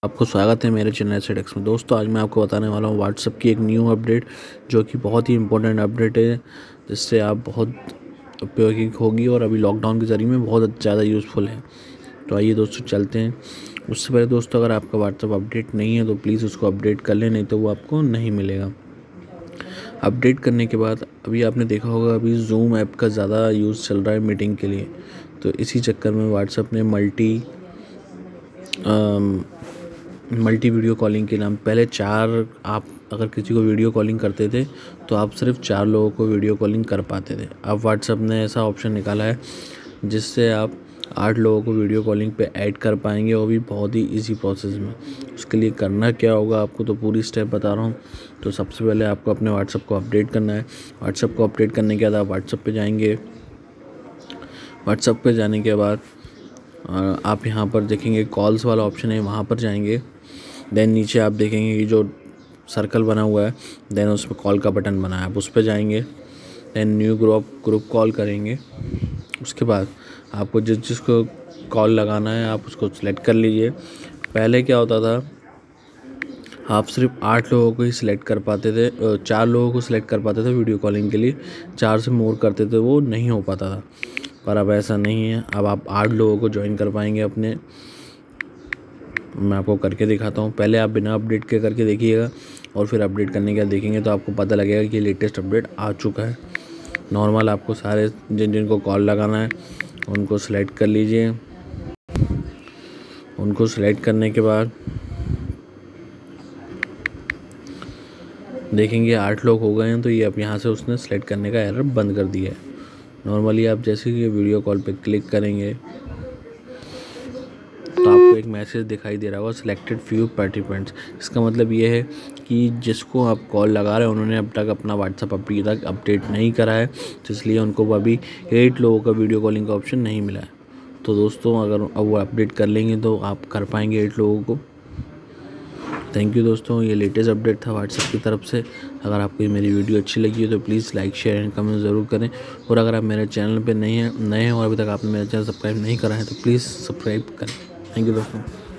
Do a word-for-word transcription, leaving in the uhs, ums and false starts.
आपको स्वागत है मेरे चैनल सेडेक्स में। दोस्तों आज मैं आपको बताने वाला हूँ व्हाट्सएप की एक न्यू अपडेट, जो कि बहुत ही इंपॉर्टेंट अपडेट है, जिससे आप बहुत उपयोगी होगी और अभी लॉकडाउन के ज़रिए में बहुत ज़्यादा यूज़फुल है। तो आइए दोस्तों चलते हैं। उससे पहले दोस्तों, अगर आपका व्हाट्सएप अपडेट नहीं है तो प्लीज़ उसको अपडेट कर लें, नहीं तो वो आपको नहीं मिलेगा। अपडेट करने के बाद अभी आपने देखा होगा, अभी जूम ऐप का ज़्यादा यूज़ चल रहा है मीटिंग के लिए, तो इसी चक्कर में व्हाट्सएप ने मल्टी मल्टी वीडियो कॉलिंग के नाम, पहले चार आप अगर किसी को वीडियो कॉलिंग करते थे तो आप सिर्फ चार लोगों को वीडियो कॉलिंग कर पाते थे। अब व्हाट्सएप ने ऐसा ऑप्शन निकाला है जिससे आप आठ लोगों को वीडियो कॉलिंग पे ऐड कर पाएंगे, वो भी बहुत ही इजी प्रोसेस में। उसके लिए करना क्या होगा आपको, तो पूरी स्टेप बता रहा हूँ। तो सबसे पहले आपको अपने व्हाट्सएप को अपडेट करना है। व्हाट्सएप को अपडेट करने के बाद आप व्हाट्सएप पे जाएंगे। व्हाट्सएप पे जाने के बाद आप यहाँ पर देखेंगे कॉल्स वाला ऑप्शन है, वहाँ पर जाएंगे। देन नीचे आप देखेंगे कि जो सर्कल बना हुआ है, देन उस पर कॉल का बटन बना है, आप उस पर जाएंगे। Then new group group call करेंगे। उसके बाद आपको जिस जिसको कॉल लगाना है आप उसको सिलेक्ट कर लीजिए। पहले क्या होता था, आप सिर्फ आठ लोगों को ही सिलेक्ट कर पाते थे, चार लोगों को सिलेक्ट कर पाते थे वीडियो कॉलिंग के लिए। चार से मोर करते थे वो नहीं हो पाता था, पर अब ऐसा नहीं है। अब आप आठ लोगों को ज्वाइन कर पाएंगे अपने। मैं आपको करके दिखाता हूँ। पहले आप बिना अपडेट के करके देखिएगा और फिर अपडेट करने के बाद देखेंगे तो आपको पता लगेगा कि लेटेस्ट अपडेट आ चुका है। नॉर्मल आपको सारे जिन जिनको कॉल लगाना है उनको सिलेक्ट कर लीजिए। उनको सिलेक्ट करने के बाद देखेंगे आठ लोग हो गए हैं, तो ये अब यहाँ से उसने सेलेक्ट करने का एरर बंद कर दिया है। नॉर्मली आप जैसे कि वीडियो कॉल पे क्लिक करेंगे तो आपको एक मैसेज दिखाई दे रहा होगा, सिलेक्टेड फ्यू पार्टिसिपेंट्स। इसका मतलब ये है कि जिसको आप कॉल लगा रहे हैं उन्होंने अब तक अपना व्हाट्सएप अभी तक अपडेट नहीं करा है, तो इसलिए उनको अभी एट लोगों का वीडियो कॉलिंग का ऑप्शन नहीं मिला है। तो दोस्तों अगर अब वो अपडेट कर लेंगे तो आप कर पाएंगे एट लोगों को। थैंक यू दोस्तों, ये लेटेस्ट अपडेट था व्हाट्सएप की तरफ से। अगर आपको मेरी वीडियो अच्छी लगी हो तो please like share and comment ज़रूर करें। और अगर आप मेरे चैनल पे नए हैं नए हैं और अभी तक आपने मेरा चैनल सब्सक्राइब नहीं करा है तो प्लीज़ सब्सक्राइब करें। थैंक यू दोस्तों।